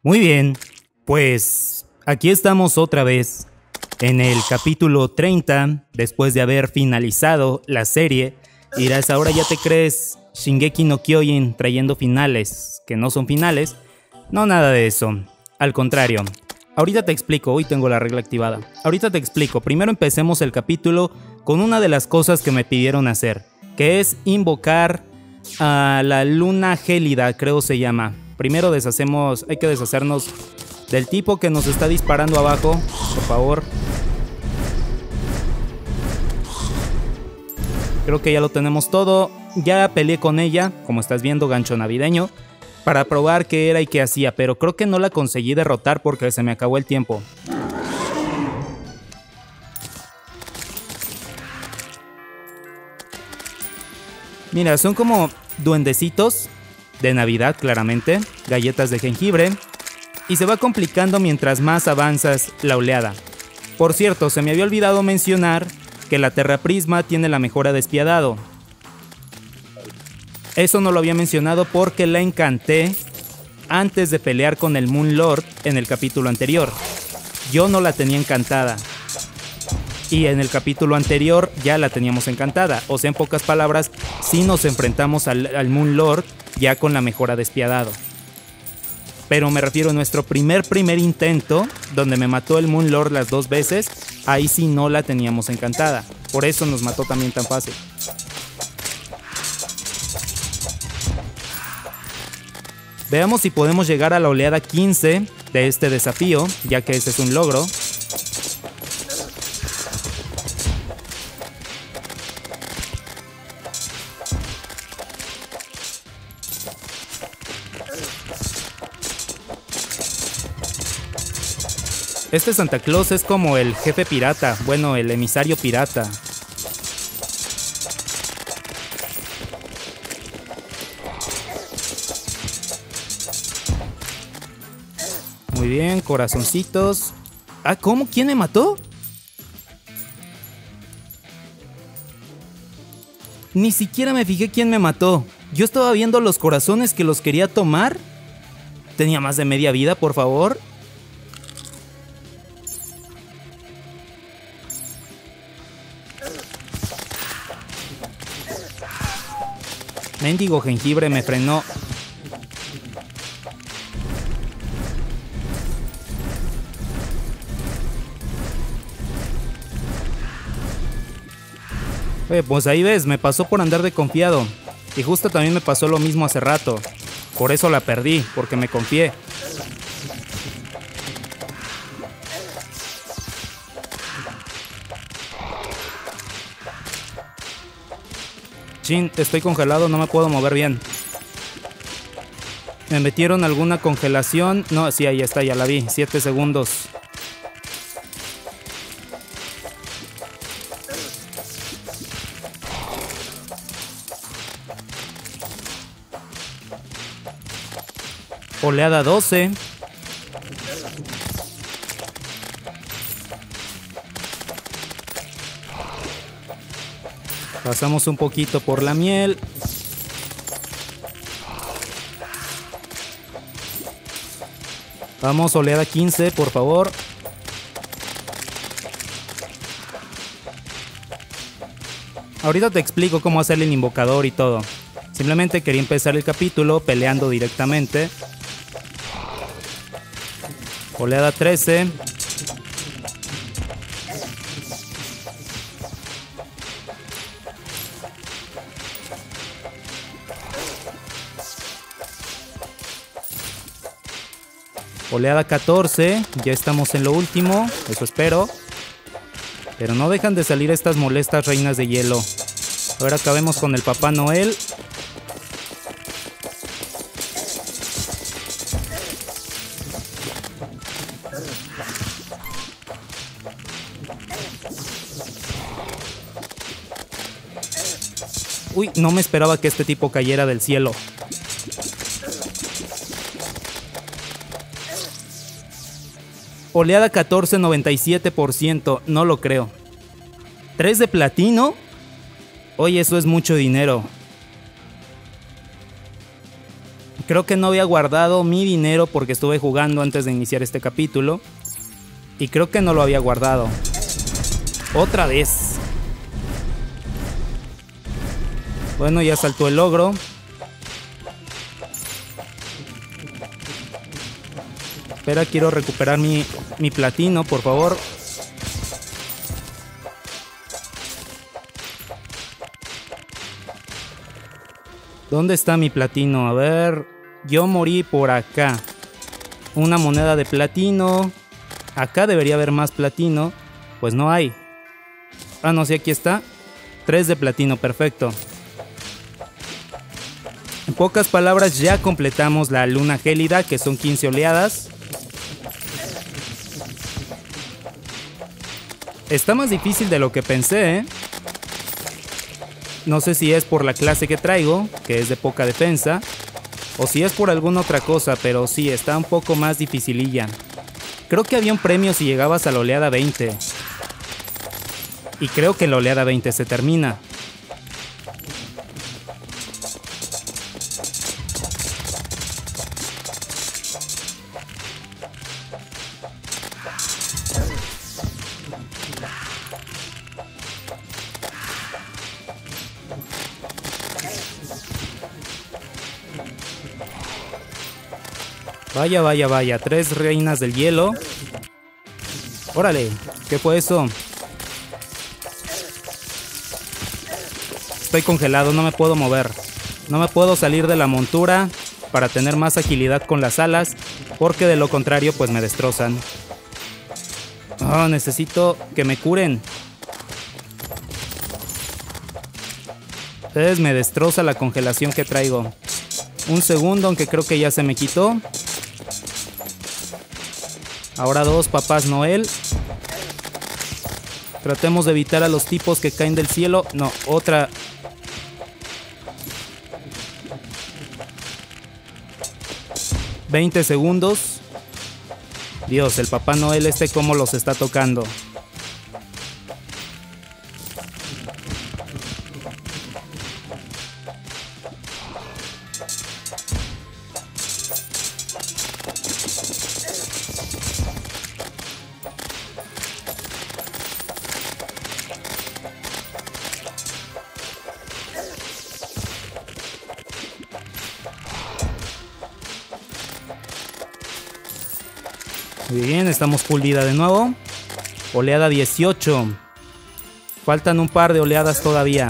Muy bien, pues aquí estamos otra vez en el capítulo 30, después de haber finalizado la serie. Dirás, ahora ya te crees Shingeki no Kyojin trayendo finales que no son finales. No, nada de eso, al contrario. Ahorita te explico, hoy tengo la regla activada. Ahorita te explico, primero empecemos el capítulo con una de las cosas que me pidieron hacer, que es invocar a la luna gélida, creo se llama. Primero hay que deshacernos del tipo que nos está disparando abajo, por favor. Creo que ya lo tenemos todo. Ya peleé con ella, como estás viendo, gancho navideño, para probar qué era y qué hacía, pero creo que no la conseguí derrotar porque se me acabó el tiempo. Mira, son como duendecitos de Navidad, claramente, galletas de jengibre, y se va complicando mientras más avanzas la oleada. Por cierto, se me había olvidado mencionar que la Terraprisma tiene la mejora despiadado. Eso no lo había mencionado porque la encanté antes de pelear con el Moon Lord en el capítulo anterior. Yo no la tenía encantada. Y en el capítulo anterior ya la teníamos encantada. O sea, en pocas palabras, sí nos enfrentamos al Moon Lord ya con la mejora despiadado. Pero me refiero a nuestro primer intento, donde me mató el Moon Lord las 2 veces. Ahí sí no la teníamos encantada. Por eso nos mató también tan fácil. Veamos si podemos llegar a la oleada 15 de este desafío, ya que ese es un logro. Este Santa Claus es como el jefe pirata, bueno, el emisario pirata. Muy bien, corazoncitos. Ah, ¿cómo? ¿Quién me mató? Ni siquiera me fijé quién me mató. Yo estaba viendo los corazones que los quería tomar. Tenía más de media vida, por favor. Mendigo jengibre me frenó. Pues ahí ves, me pasó por andar de confiado. Y justo también me pasó lo mismo hace rato. Por eso la perdí, porque me confié. Chin, estoy congelado, no me puedo mover bien. ¿Me metieron alguna congelación? No, sí, ahí está, ya la vi. 7 segundos. Oleada 12. Pasamos un poquito por la miel. Vamos, oleada 15, por favor. Ahorita te explico cómo hacer el invocador y todo. Simplemente quería empezar el capítulo peleando directamente. Oleada 13. Oleada 14, ya estamos en lo último, eso espero. Pero no dejan de salir estas molestas reinas de hielo. Ahora acabemos con el Papá Noel. Uy, no me esperaba que este tipo cayera del cielo. Oleada 14, 97%, no lo creo. 3 de platino. Oye, eso es mucho dinero. Creo que no había guardado mi dinero porque estuve jugando antes de iniciar este capítulo. Y creo que no lo había guardado. Otra vez. Bueno, ya saltó el logro. Espera, quiero recuperar mi platino, por favor. ¿Dónde está mi platino? A ver, yo morí por acá. Una moneda de platino. Acá debería haber más platino. Pues no hay. Ah, no, sí, aquí está. 3 de platino, perfecto. En pocas palabras, ya completamos la luna gélida, que son 15 oleadas. Está más difícil de lo que pensé, ¿eh? No sé si es por la clase que traigo, que es de poca defensa, o si es por alguna otra cosa, pero sí, está un poco más dificililla. Creo que había un premio si llegabas a la oleada 20. Y creo que la oleada 20 se termina. Vaya, vaya, vaya. 3 reinas del hielo. Órale, ¿qué fue eso? Estoy congelado, no me puedo mover. No me puedo salir de la montura para tener más agilidad con las alas, porque de lo contrario pues me destrozan. Oh, necesito que me curen. Entonces me destroza la congelación que traigo. Un segundo, aunque creo que ya se me quitó. Ahora 2, Papás Noel. Tratemos de evitar a los tipos que caen del cielo. No, otra. $20 segundos. Dios, el Papá Noel cómo los está tocando. Muy bien, estamos full vida de nuevo. Oleada 18. Faltan un par de oleadas todavía.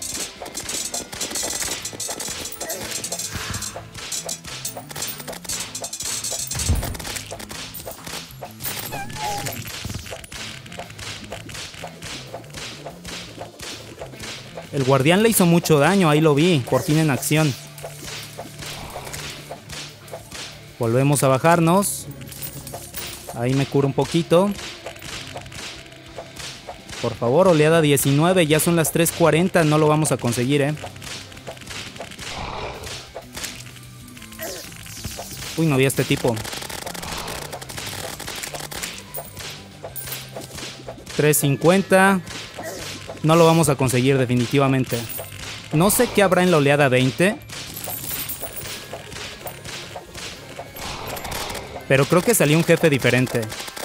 El guardián le hizo mucho daño, ahí lo vi, por fin en acción. Volvemos a bajarnos. Ahí me curo un poquito. Por favor, oleada 19, ya son las 3:40, no lo vamos a conseguir, ¿eh? Uy, no vi a este tipo. 3:50. No lo vamos a conseguir definitivamente. No sé qué habrá en la oleada 20. Pero creo que salió un jefe diferente.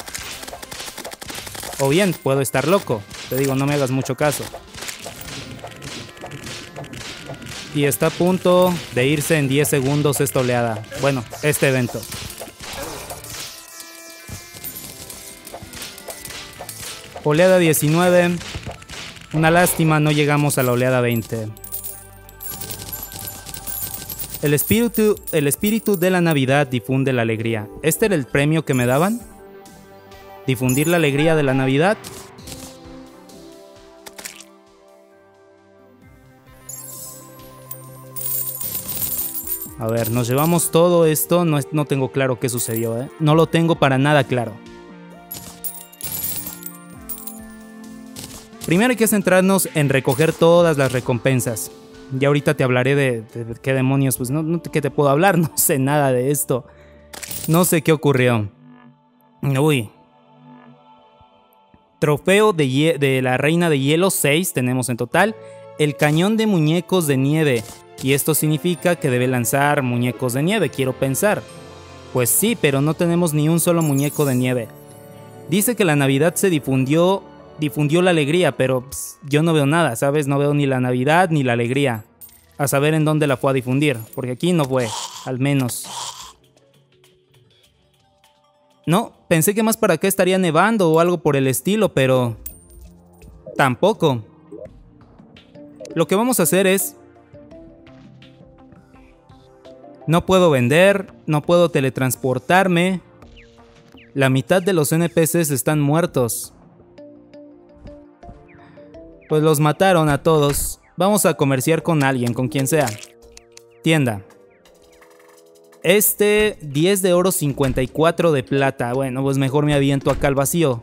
O bien, puedo estar loco. Te digo, no me hagas mucho caso. Y está a punto de irse en 10 segundos esta oleada. Bueno, este evento. Oleada 19. Una lástima, no llegamos a la oleada 20. El espíritu de la Navidad difunde la alegría. ¿Este era el premio que me daban? ¿Difundir la alegría de la Navidad? A ver, nos llevamos todo esto. No tengo claro qué sucedió, ¿eh? No lo tengo para nada claro. Primero hay que centrarnos en recoger todas las recompensas. Y ahorita te hablaré de qué demonios, pues ¿qué te puedo hablar? No sé nada de esto. No sé qué ocurrió. Uy. Trofeo de la Reina de Hielo, 6 tenemos en total. El cañón de muñecos de nieve. Y esto significa que debe lanzar muñecos de nieve, quiero pensar. Pues sí, pero no tenemos ni un solo muñeco de nieve. Dice que la Navidad se difundió la alegría, pero yo no veo nada, ¿sabes? No veo ni la Navidad ni la alegría. A saber en dónde la fue a difundir, porque aquí no fue, al menos. No, pensé que más para acá estaría nevando o algo por el estilo, pero tampoco. Lo que vamos a hacer es... No puedo vender, no puedo teletransportarme. La mitad de los NPCs están muertos. Pues los mataron a todos. Vamos a comerciar con alguien, con quien sea. Tienda. 10 de oro, 54 de plata. Bueno, pues mejor me aviento acá al vacío.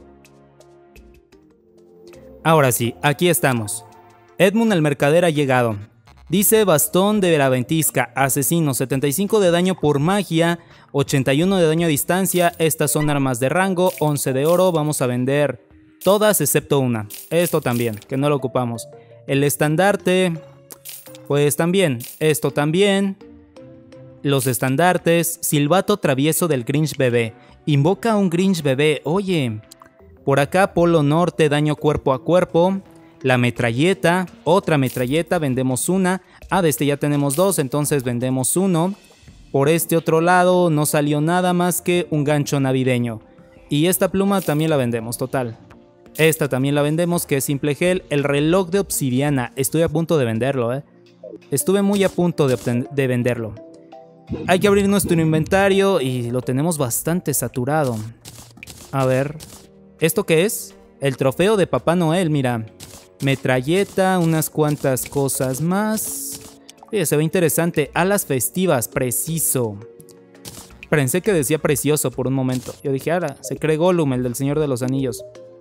Ahora sí, aquí estamos. Edmund el mercader ha llegado. Dice bastón de la ventisca, asesino, 75 de daño por magia, 81 de daño a distancia. Estas son armas de rango, 11 de oro. Vamos a vender todas excepto una. Esto también, que no lo ocupamos. El estandarte, pues también. Esto también. Los estandartes. Silbato travieso del Grinch bebé. Invoca a un Grinch bebé. Oye, por acá Polo Norte, daño cuerpo a cuerpo. La metralleta, otra metralleta, vendemos una. De este ya tenemos dos, entonces vendemos uno. Por este otro lado no salió nada más que un gancho navideño. Y esta pluma también la vendemos, total. Esta también la vendemos, que es simple gel. El reloj de obsidiana, estoy a punto de venderlo, Estuve muy a punto de venderlo. Hay que abrir nuestro inventario y lo tenemos bastante saturado. A ver, ¿esto qué es? El trofeo de Papá Noel, mira. Metralleta, unas cuantas cosas más. Oye, se ve interesante. Alas festivas, preciso. Pensé que decía precioso por un momento. Yo dije, ahora, se cree Gollum, el del Señor de los Anillos.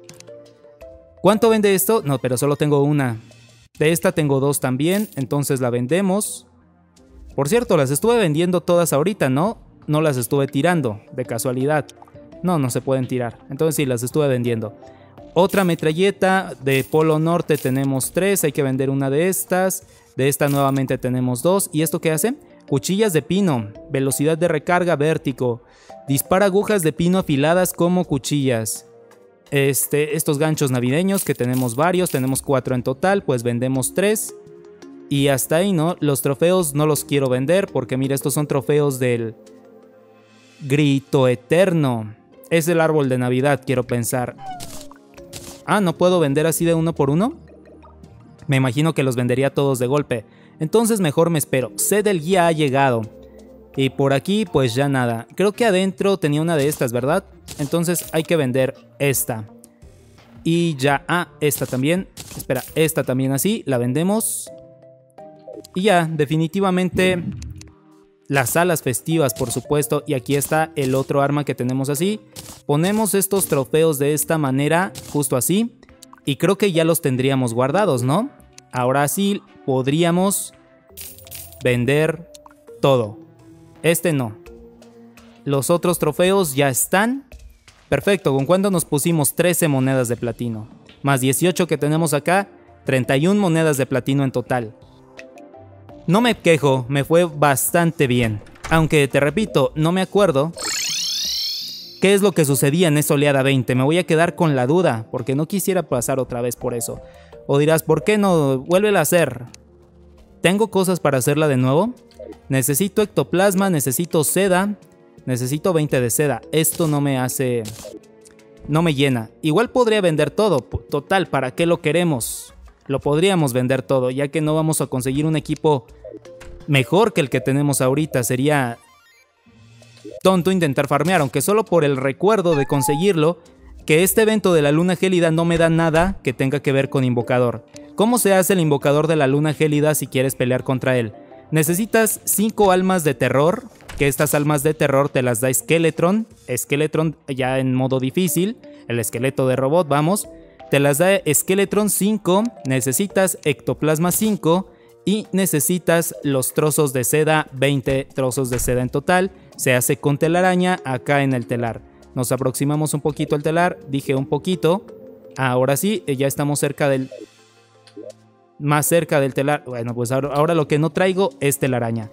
¿Cuánto vende esto? No, pero solo tengo una. De esta tengo dos también, entonces la vendemos. Por cierto, las estuve vendiendo todas ahorita, ¿no? No las estuve tirando, de casualidad. No, no se pueden tirar. Entonces sí, las estuve vendiendo. Otra metralleta de Polo Norte tenemos 3, hay que vender una de estas. De esta nuevamente tenemos 2. ¿Y esto qué hace? Cuchillas de pino, velocidad de recarga, vértigo. Dispara agujas de pino afiladas como cuchillas. Estos ganchos navideños que tenemos varios, tenemos 4 en total, pues vendemos 3. Y hasta ahí, ¿no? Los trofeos no los quiero vender porque mira, estos son trofeos del Grito Eterno. Es el árbol de Navidad, quiero pensar. ¿No puedo vender así de uno por uno? Me imagino que los vendería todos de golpe. Entonces mejor me espero. Sé del guía ha llegado. Y por aquí pues ya nada. Creo que adentro tenía una de estas, ¿verdad? Entonces hay que vender esta. Y ya, esta también. Espera, esta también así, la vendemos. Y ya, definitivamente las alas festivas, por supuesto. Y aquí está el otro arma que tenemos así. Ponemos estos trofeos de esta manera, justo así. Y creo que ya los tendríamos guardados, ¿no? Ahora sí podríamos vender todo. Este no. Los otros trofeos ya están. Perfecto, ¿con cuánto nos pusimos? 13 monedas de platino. Más 18 que tenemos acá, 31 monedas de platino en total. No me quejo, me fue bastante bien. Aunque te repito, no me acuerdo qué es lo que sucedía en esa oleada 20. Me voy a quedar con la duda, porque no quisiera pasar otra vez por eso. O dirás, ¿por qué no? Vuélvela a hacer. ¿Tengo cosas para hacerla de nuevo? Necesito ectoplasma, necesito seda, necesito 20 de seda. Esto no me hace... no me llena. Igual podría vender todo. Total, ¿para qué lo queremos? Lo podríamos vender todo, ya que no vamos a conseguir un equipo mejor que el que tenemos ahorita. Sería tonto intentar farmear, aunque solo por el recuerdo de conseguirlo, que este evento de la luna gélida no me da nada que tenga que ver con invocador. ¿Cómo se hace el invocador de la luna gélida si quieres pelear contra él? Necesitas 5 almas de terror, que estas almas de terror te las da Skeletron. Skeletron ya en modo difícil, el esqueleto de robot, vamos. Te las da Skeletron 5, necesitas ectoplasma 5 y necesitas los trozos de seda, 20 trozos de seda en total. Se hace con telaraña acá en el telar. Nos aproximamos un poquito al telar, dije un poquito. Ahora sí, ya estamos cerca del... más cerca del telar. Bueno, pues ahora lo que no traigo es telaraña.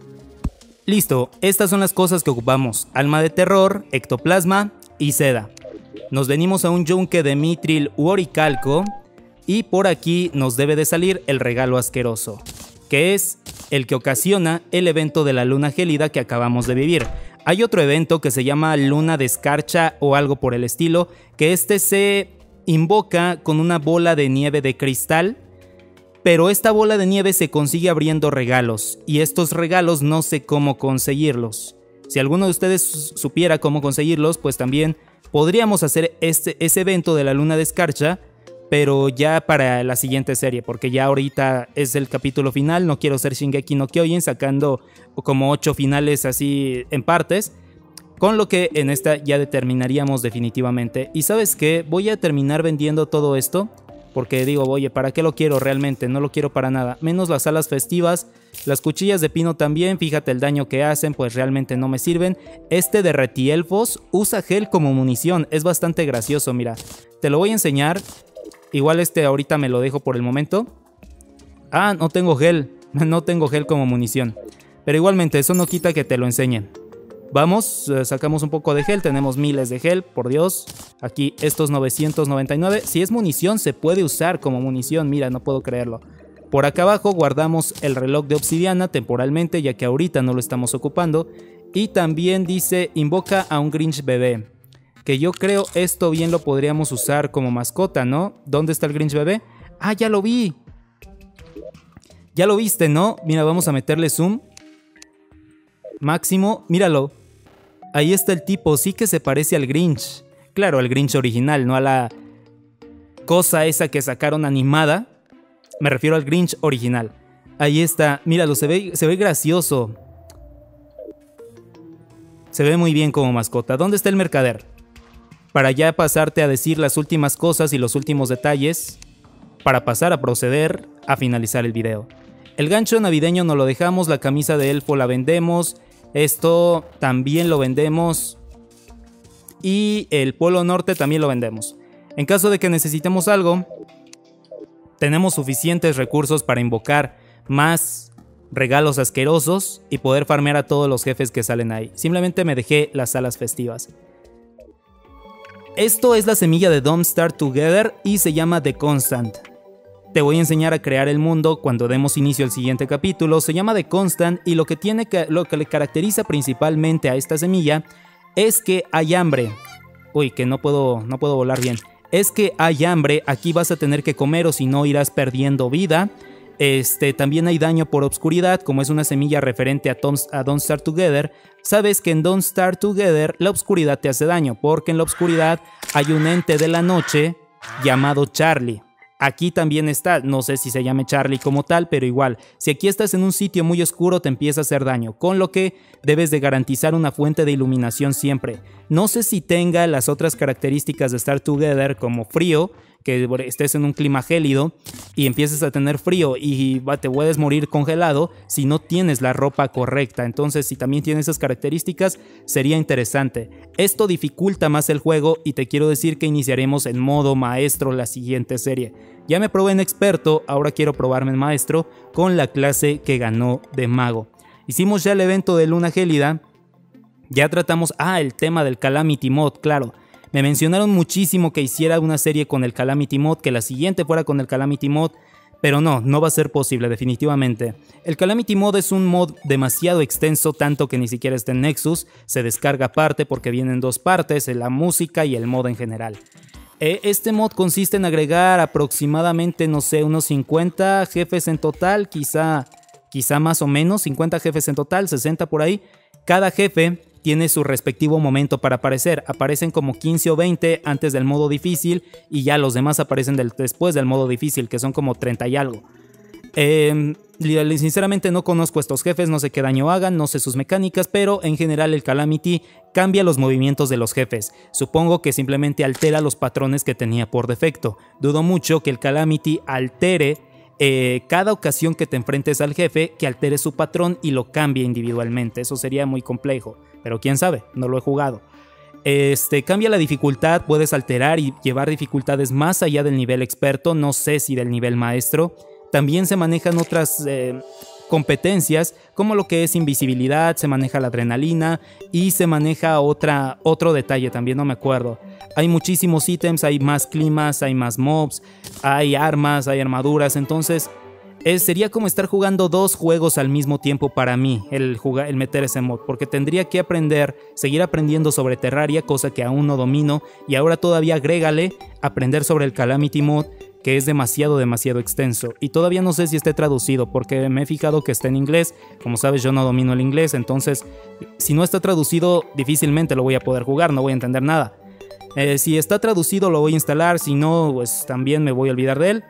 Listo, estas son las cosas que ocupamos. Alma de terror, ectoplasma y seda. Nos venimos a un yunque de mitril u oricalco y por aquí nos debe de salir el regalo asqueroso, que es el que ocasiona el evento de la luna gélida que acabamos de vivir. Hay otro evento que se llama luna de escarcha o algo por el estilo, que se invoca con una bola de nieve de cristal, pero esta bola de nieve se consigue abriendo regalos y estos regalos no sé cómo conseguirlos. Si alguno de ustedes supiera cómo conseguirlos, pues también podríamos hacer ese evento de la luna de escarcha, pero ya para la siguiente serie, porque ya ahorita es el capítulo final. No quiero ser Shingeki no Kyojin sacando como 8 finales así en partes, con lo que en esta ya determinaríamos definitivamente. Y ¿sabes qué? Voy a terminar vendiendo todo esto, porque digo, oye, ¿para qué lo quiero realmente? No lo quiero para nada, menos las alas festivas, las cuchillas de pino también, fíjate el daño que hacen, pues realmente no me sirven. Este de retielfos usa gel como munición, es bastante gracioso, mira, te lo voy a enseñar. Igual ahorita me lo dejo por el momento. Ah, no tengo gel. No tengo gel como munición. Pero igualmente, eso no quita que te lo enseñe. Vamos, sacamos un poco de gel. Tenemos miles de gel, por Dios. Aquí estos 999. Si es munición, se puede usar como munición. Mira, no puedo creerlo. Por acá abajo guardamos el reloj de obsidiana temporalmente, ya que ahorita no lo estamos ocupando. Y también dice, invoca a un Grinch bebé. Que yo creo esto bien lo podríamos usar como mascota, ¿no? ¿Dónde está el Grinch bebé? ¡Ah, ya lo vi! Ya lo viste, ¿no? Mira, vamos a meterle zoom. Máximo, míralo. Ahí está el tipo, sí que se parece al Grinch. Claro, al Grinch original, no a la cosa esa que sacaron animada. Me refiero al Grinch original. Ahí está, míralo, se ve gracioso. Se ve muy bien como mascota. ¿Dónde está el mercader? Para ya pasarte a decir las últimas cosas y los últimos detalles, para pasar a proceder a finalizar el video. El gancho navideño no lo dejamos, la camisa de elfo la vendemos, esto también lo vendemos y el polo norte también lo vendemos. En caso de que necesitemos algo, tenemos suficientes recursos para invocar más regalos asquerosos y poder farmear a todos los jefes que salen ahí. Simplemente me dejé las salas festivas. Esto es la semilla de Don't Start Together y se llama The Constant. Te voy a enseñar a crear el mundo cuando demos inicio al siguiente capítulo. Se llama The Constant y lo que le caracteriza principalmente a esta semilla es que hay hambre. Uy, que no puedo volar bien. Es que hay hambre, aquí vas a tener que comer o si no irás perdiendo vida. También hay daño por obscuridad, como es una semilla referente a Don't Start Together. Sabes que en Don't Start Together la obscuridad te hace daño, porque en la obscuridad hay un ente de la noche llamado Charlie. Aquí también está, no sé si se llame Charlie como tal, pero igual, si aquí estás en un sitio muy oscuro te empieza a hacer daño, con lo que debes de garantizar una fuente de iluminación siempre. No sé si tenga las otras características de Start Together como frío, que estés en un clima gélido y empieces a tener frío y te puedes morir congelado si no tienes la ropa correcta. Entonces, si también tiene esas características, sería interesante. Esto dificulta más el juego y te quiero decir que iniciaremos en modo maestro la siguiente serie. Ya me probé en experto, ahora quiero probarme en maestro con la clase que ganó de mago. Hicimos ya el evento de luna gélida, ya tratamos el tema del Calamity Mod, claro. Me mencionaron muchísimo que hiciera una serie con el Calamity Mod, que la siguiente fuera con el Calamity Mod, pero no va a ser posible definitivamente. El Calamity Mod es un mod demasiado extenso, tanto que ni siquiera está en Nexus, se descarga aparte porque viene en 2 partes, la música y el mod en general. Este mod consiste en agregar aproximadamente, no sé, unos 50 jefes en total, quizá más o menos, 50 jefes en total, 60 por ahí. Cada jefe tiene su respectivo momento para aparecer. Aparecen como 15 o 20 antes del modo difícil y ya los demás aparecen después del modo difícil, que son como 30 y algo. Sinceramente no conozco estos jefes, no sé qué daño hagan, no sé sus mecánicas, pero en general el Calamity cambia los movimientos de los jefes. Supongo que simplemente altera los patrones que tenía por defecto. Dudo mucho que el Calamity altere cada ocasión que te enfrentes al jefe, que altere su patrón y lo cambie individualmente. Eso sería muy complejo, pero quién sabe, no lo he jugado. Cambia la dificultad, puedes alterar y llevar dificultades más allá del nivel experto, no sé si del nivel maestro, también se manejan otras competencias, como lo que es invisibilidad, se maneja la adrenalina y se maneja otro detalle, también no me acuerdo. Hay muchísimos ítems, hay más climas, hay más mobs, hay armas, hay armaduras, entonces sería como estar jugando 2 juegos al mismo tiempo para mí, el meter ese mod, porque tendría que seguir aprendiendo sobre Terraria, cosa que aún no domino, y ahora todavía agrégale aprender sobre el Calamity mod, que es demasiado extenso, y todavía no sé si esté traducido, porque me he fijado que está en inglés. Como sabes, yo no domino el inglés, entonces si no está traducido difícilmente lo voy a poder jugar, no voy a entender nada. Si está traducido lo voy a instalar, si no, pues también me voy a olvidar de él.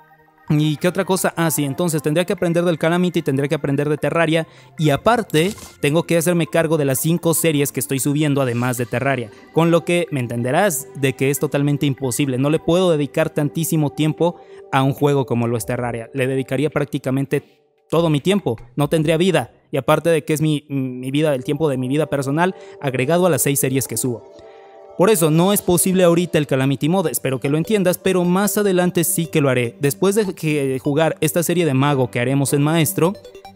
¿Y qué otra cosa? Sí, entonces tendría que aprender del Calamity, tendría que aprender de Terraria, y aparte tengo que hacerme cargo de las 5 series que estoy subiendo además de Terraria, con lo que me entenderás de que es totalmente imposible. No le puedo dedicar tantísimo tiempo a un juego como lo es Terraria, le dedicaría prácticamente todo mi tiempo, no tendría vida, y aparte de que es mi vida, el tiempo de mi vida personal agregado a las 6 series que subo. Por eso no es posible ahorita el Calamity Mod, espero que lo entiendas, pero más adelante sí que lo haré. Después de jugar esta serie de Mago que haremos en Maestro,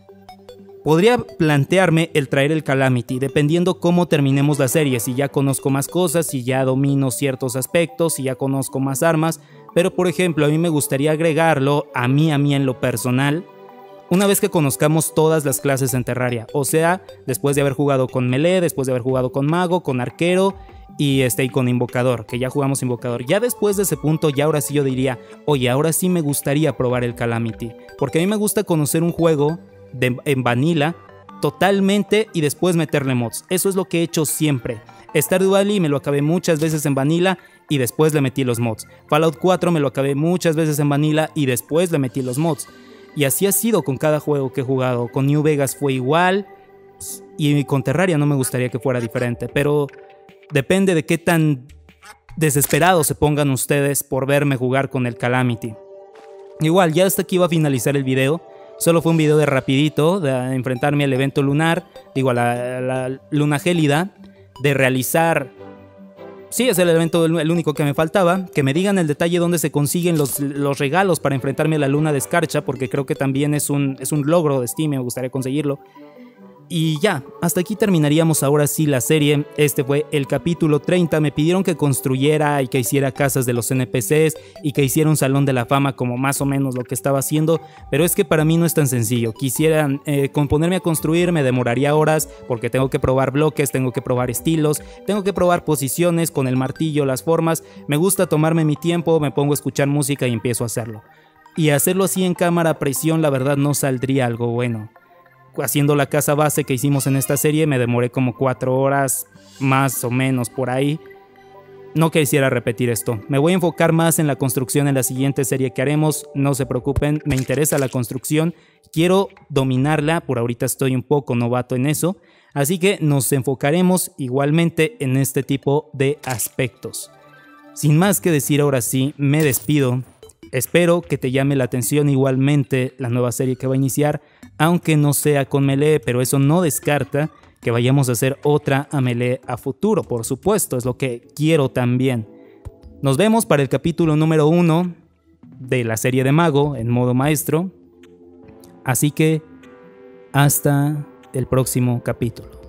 podría plantearme el traer el Calamity, dependiendo cómo terminemos la serie, si ya conozco más cosas, si ya domino ciertos aspectos, si ya conozco más armas, pero por ejemplo a mí me gustaría agregarlo a mí en lo personal, una vez que conozcamos todas las clases en Terraria, o sea, después de haber jugado con Melee, después de haber jugado con Mago, con Arquero y con Invocador, que ya jugamos Invocador. Ya después de ese punto, ya ahora sí yo diría, oye, ahora sí me gustaría probar el Calamity, porque a mí me gusta conocer un juego en Vanilla totalmente y después meterle mods. Eso es lo que he hecho siempre. Stardew Valley me lo acabé muchas veces en Vanilla y después le metí los mods. Fallout 4 me lo acabé muchas veces en Vanilla y después le metí los mods. Y así ha sido con cada juego que he jugado. Con New Vegas fue igual y con Terraria no me gustaría que fuera diferente, pero depende de qué tan desesperados se pongan ustedes por verme jugar con el Calamity. Igual, ya hasta aquí va a finalizar el video. Solo fue un video de rapidito, de enfrentarme al evento lunar, digo a la luna gélida, de realizar... Sí, es el evento el único que me faltaba. Que me digan el detalle dónde se consiguen los regalos para enfrentarme a la luna de escarcha, porque creo que también es un logro de Steam, me gustaría conseguirlo. Y ya, hasta aquí terminaríamos ahora sí la serie. Este fue el capítulo 30. Me pidieron que construyera y que hiciera casas de los NPCs y que hiciera un salón de la fama, como más o menos lo que estaba haciendo, pero es que para mí no es tan sencillo. Quisiera ponerme a construir, me demoraría horas porque tengo que probar bloques, tengo que probar estilos, tengo que probar posiciones con el martillo, las formas. Me gusta tomarme mi tiempo, me pongo a escuchar música y empiezo a hacerlo. Y hacerlo así en cámara a presión, la verdad no saldría algo bueno. Haciendo la casa base que hicimos en esta serie me demoré como 4 horas, más o menos por ahí. No quisiera repetir esto. Me voy a enfocar más en la construcción en la siguiente serie que haremos. No se preocupen, me interesa la construcción. Quiero dominarla, por ahorita estoy un poco novato en eso. Así que nos enfocaremos igualmente en este tipo de aspectos. Sin más que decir, ahora sí, me despido. Espero que te llame la atención igualmente la nueva serie que va a iniciar, aunque no sea con Melee, pero eso no descarta que vayamos a hacer otra a Melee a futuro, por supuesto, es lo que quiero también. Nos vemos para el capítulo número 1 de la serie de Mago en modo maestro, así que hasta el próximo capítulo.